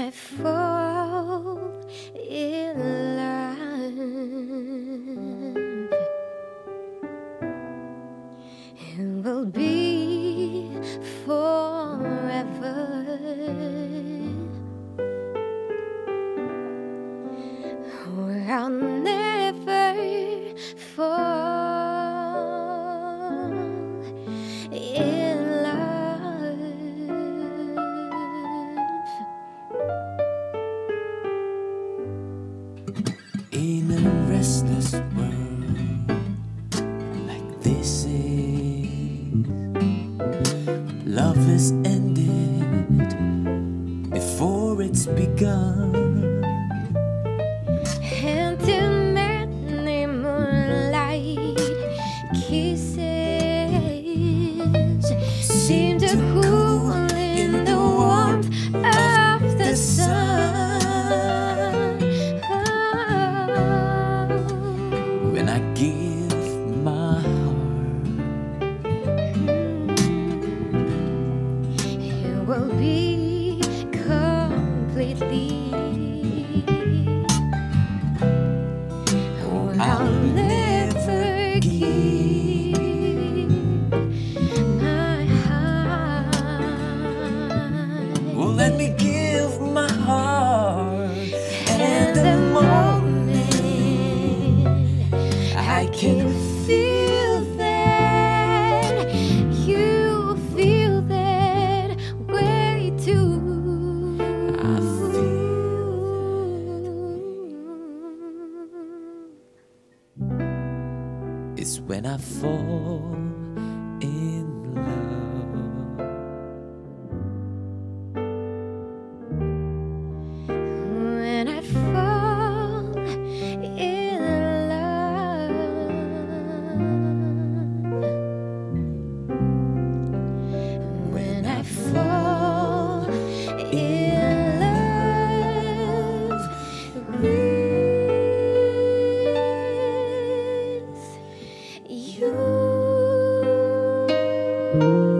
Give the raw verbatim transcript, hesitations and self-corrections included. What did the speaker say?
I fall in love, it will be forever. Or I'll never fall in love. In a restless world like this is, love is ended before it's begun. And the many moonlight kisses seem to cool in the warmth of the sun. When I give my heart, it will be completely. I'll never give my heart. well, let me give my heart. And the moment I can feel that, you feel that way too. I feel it's when I fall in love. When I fall in love, when I fall in love with you.